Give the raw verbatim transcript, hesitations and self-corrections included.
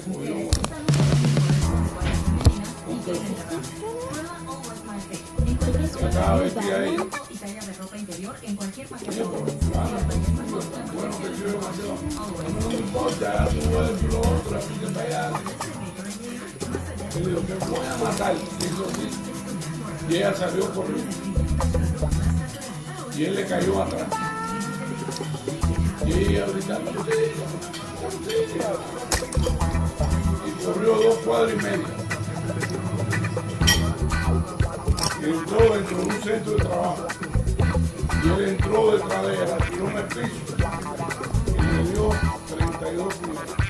Cada vez que hay ella, bueno, que yo no me importa, tú eres lo otro, así que está allá. Y le digo, que voy a matar. Y ella salió corriendo. Y él le cayó atrás. Y ella gritando, y corrió dos cuadras y media. Y entró dentro de un centro de trabajo. Y él entró detrás de ella, tiró en el piso y le dio treinta y dos puñaladas.